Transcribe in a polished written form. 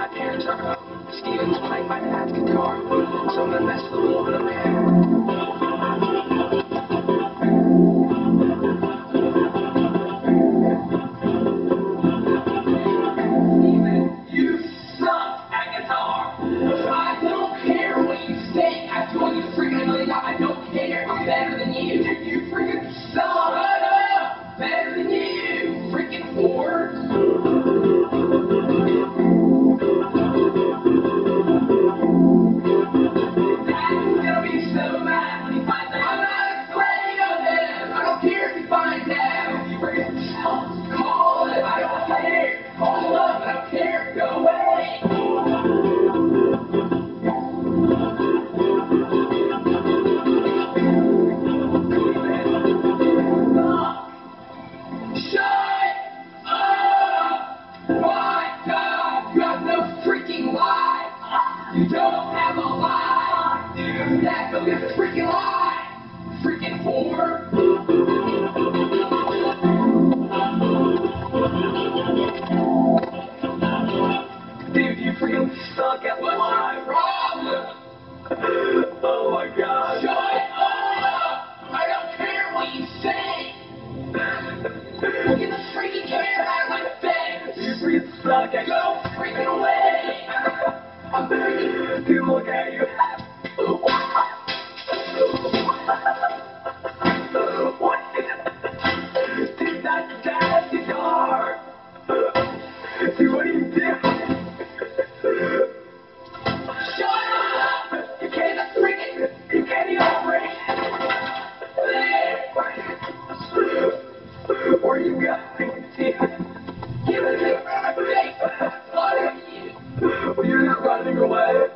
parents are home. Steven's playing my dad's guitar, so I'm gonna mess with a little bit of hair. I don't care. I'm better than you. You freaking suck. Shut up. Better than you. Freaking whore. Dad's gonna be so mad when he finds out. I'm not afraid of him. I don't care if he finds out. You freaking call him. I don't care. Call him up. I don't care. Go away. You don't have a lie! Dude, that's a freaking lie! Freaking whore! Dude, you freaking suck at lying! Problem! Oh my god! Shut up! I don't care what you say! Get the freaking camera out of my face! You freaking suck at go freaking away! I'm begging. Dude, look at you. What? Dude, that's Dad's guitar. Dude, what are you doing? Shut up! You can't even break it. Where are you going? Give it to me. What are you? Well, you're not running away.